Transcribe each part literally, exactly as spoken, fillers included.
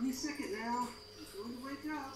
Give me a second now. I'm going to wake up.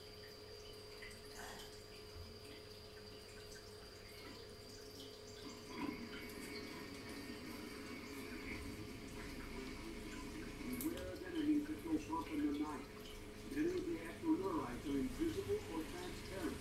Beware of enemies that go bump in the night. Many of the actual neurites are invisible or transparent.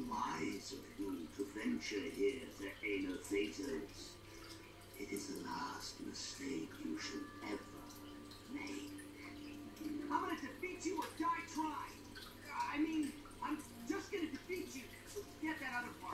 wise of you to venture here to Aena Thetas. It is the last mistake you should ever make. I'm gonna defeat you or die trying. I mean, I'm just gonna defeat you. So get that other part.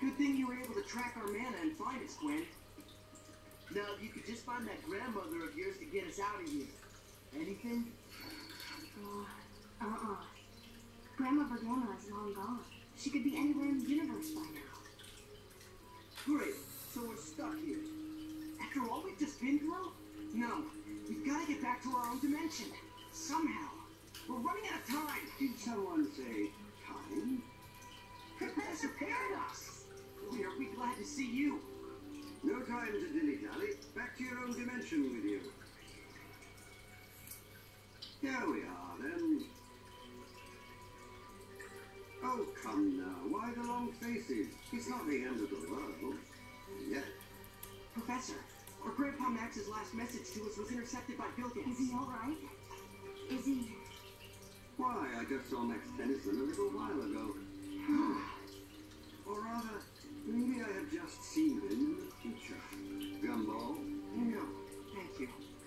Good thing you were able to track our mana and find us, Gwen. Now, if you could just find that grandmother of yours to get us out of here. Anything? Uh, uh-uh. Grandma Bergama is long gone. She could be anywhere in the universe by now. Great. So we're stuck here. After all we've just been through? No. We've got to get back to our own dimension. Somehow. We're running out of time. Did someone say time? Professor Paradox! Boy, are we glad to see you. No time to dilly-dally. Back to your own dimension with you. Here we are, then. Oh, come now. Why the long faces? It's not the end of the world. Yet. Professor, our Grandpa Max's last message to us was intercepted by Bill Gates. Is he alright? Is he... Why, I just saw Max Tennyson a little while ago. Or rather, maybe I have just seen him in the future. Gumball? No, thank you.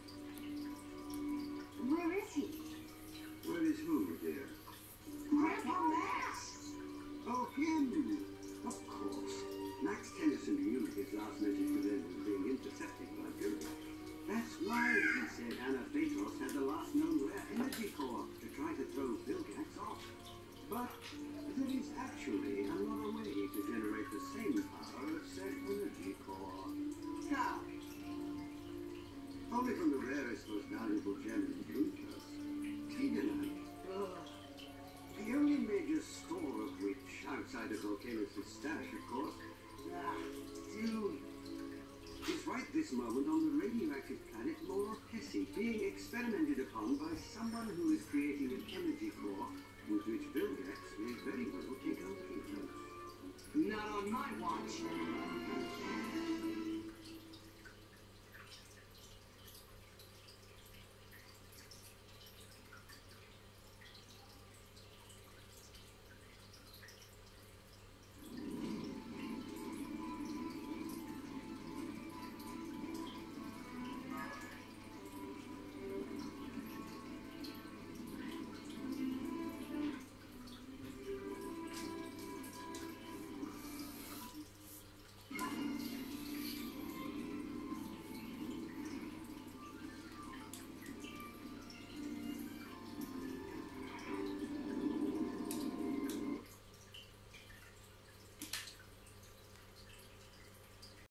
Where is he? Where is who, dear? Grandpa Max! Oh, him! Of course. Max Tennyson knew his last message to them was being intercepted by Bill. That's why he said Anna Phaetos had the last known rare energy core to try to throw Vilgax off. But there is actually another way to generate the same power as said energy core. How? Only from the rarest, most valuable gem in the universe, Titanite. Ugh. The only major store of which, outside of Volcanus' stash, of course, Ah, dude. is right this moment on the radioactive planet Mor Hesi, being experimented upon by someone who is creating an energy core with which Vilgax may very well take over the Earth. Not on my watch.